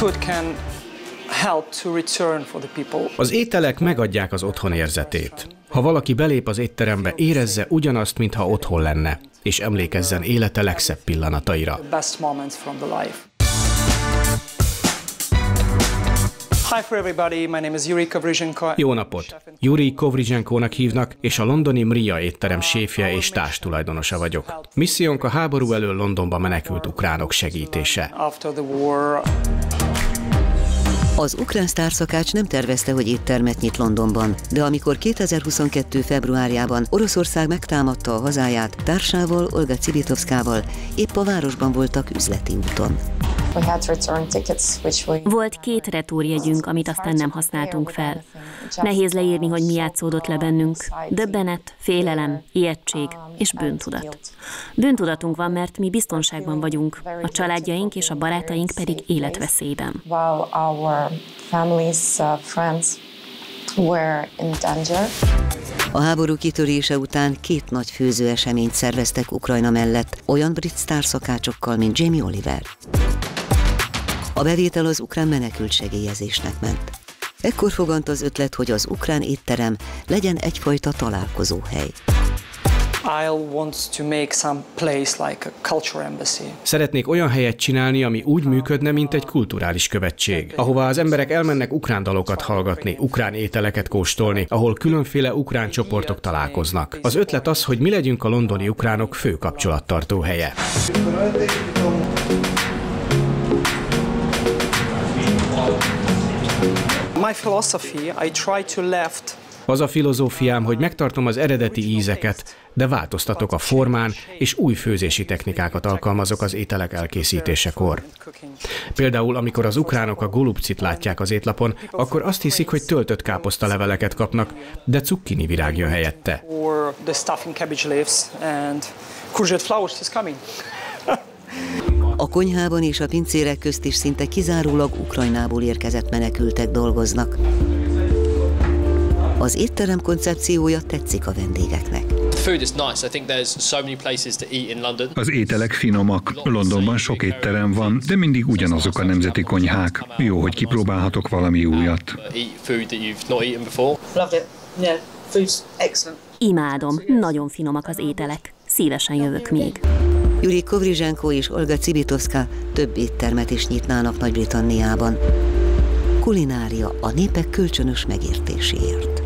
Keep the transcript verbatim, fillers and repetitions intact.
Az ételek megadják az otthon érzetét. Ha valaki belép az étterembe, érezze ugyanazt, mintha otthon lenne, és emlékezzen élete legszebb pillanataira. Jó napot! Juri Kovrizsenkónak hívnak, és a londoni Mria étterem séfje és társtulajdonosa vagyok. Missziónk a háború elől Londonba menekült ukránok segítése. Az ukrán sztárszakács nem tervezte, hogy éttermet nyit Londonban, de amikor kétezer-huszonkettő februárjában Oroszország megtámadta a hazáját, társával, Olga Cibitovszkával épp a városban voltak üzleti úton. Volt két retúrjegyünk, amit aztán nem használtunk fel. Nehéz leírni, hogy mi játszódott le bennünk. Döbbenet, félelem, ijegység és bűntudat. Bűntudatunk van, mert mi biztonságban vagyunk, a családjaink és a barátaink pedig életveszélyben. A háború kitörése után két nagy főzőeseményt szerveztek Ukrajna mellett, olyan brit sztárszakácsokkal, mint Jamie Oliver. A bevétel az ukrán menekült segélyezésnek ment. Ekkor fogant az ötlet, hogy az ukrán étterem legyen egyfajta találkozóhely. Szeretnék olyan helyet csinálni, ami úgy működne, mint egy kulturális követség, ahova az emberek elmennek ukrán dalokat hallgatni, ukrán ételeket kóstolni, ahol különféle ukrán csoportok találkoznak. Az ötlet az, hogy mi legyünk a londoni ukránok fő kapcsolattartó helye. Az a filozófiám, hogy megtartom az eredeti ízeket, de változtatok a formán, és új főzési technikákat alkalmazok az ételek elkészítésekor. Például, amikor az ukránok a golubcit látják az étlapon, akkor azt hiszik, hogy töltött káposztaleveleket kapnak, de cukkini virág jön helyette. A konyhában és a pincérek közt is szinte kizárólag Ukrajnából érkezett menekültek dolgoznak. Az étterem koncepciója tetszik a vendégeknek. Az ételek finomak. Londonban sok étterem van, de mindig ugyanazok a nemzeti konyhák. Jó, hogy kipróbálhatok valami újat. Imádom, nagyon finomak az ételek. Szívesen jövök még. Juri Kovrizsenko és Olga Cibitovszka több éttermet is nyitnának Nagy-Britanniában. Kulinária a népek kölcsönös megértéséért.